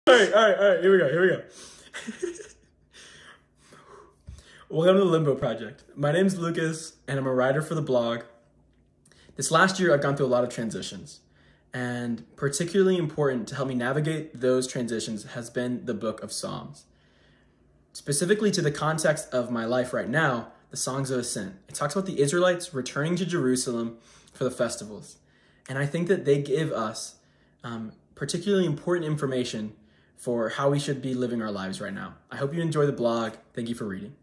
All right, here we go. Welcome to the Limbo Project. My name's Lucas, and I'm a writer for the blog. This last year, I've gone through a lot of transitions, and particularly important to help me navigate those transitions has been the Book of Psalms. Specifically to the context of my life right now, the Songs of Ascent. It talks about the Israelites returning to Jerusalem for the festivals. And I think that they give us particularly important information for how we should be living our lives right now. I hope you enjoy the blog. Thank you for reading.